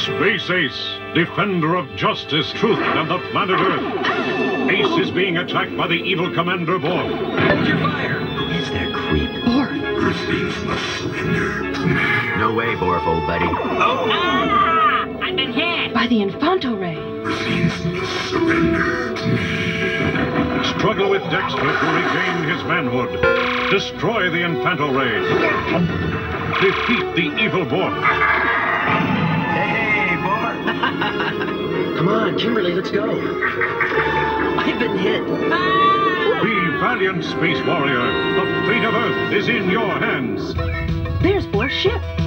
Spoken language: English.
Space Ace, defender of justice, truth, and the planet Earth. Ace is being attacked by the evil Commander Borg. Hold your fire! Who is that creep? Borg. Earthlings must surrender to me. No way, Borf, old buddy. Oh! Ah! I've been hit! By the Infanto Ray. Earthlings must surrender to me. Struggle with Dexter to regain his manhood. Destroy the Infanto Ray. Defeat the evil Borg. Hey, Borf! Come on, Kimberly, let's go. I've been hit. Be valiant, Space Warrior. The fate of Earth is in your hands. There's Borg's ship.